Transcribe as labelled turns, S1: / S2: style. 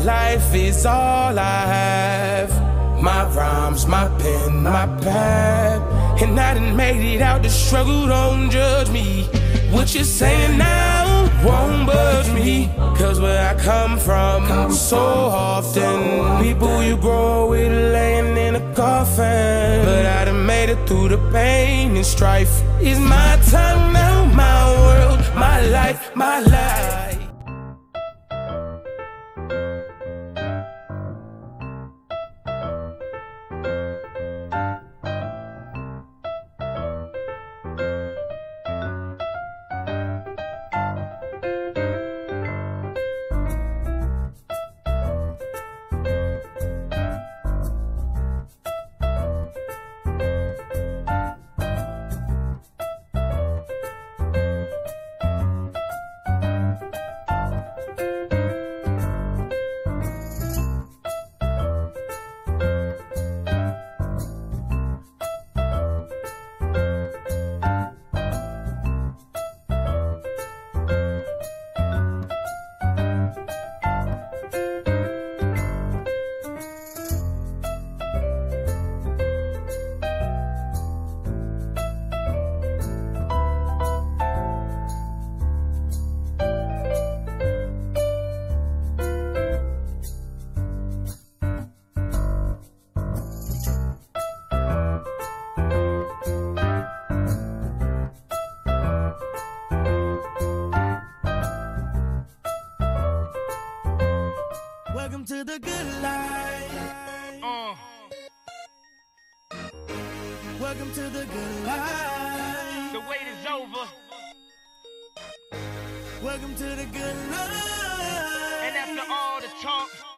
S1: life is all I have. My rhymes, my pen, my pad. And I done made it out the struggle, don't judge me. What you're saying now won't budge me. Cause where I come from, so often people you grow with laying in a coffin. But I done made it through the pain and strife. It's my time now, my world, my life, my life.
S2: Welcome to the good life. Welcome to the good life.
S3: The wait is over.
S2: Welcome to the good life.
S3: And after all the talk,